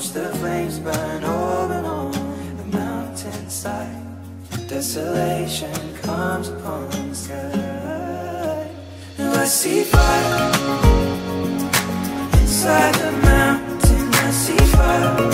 watch the flames burn open on the mountainside. Desolation comes upon the sky. And I see fire inside the mountain. I see fire.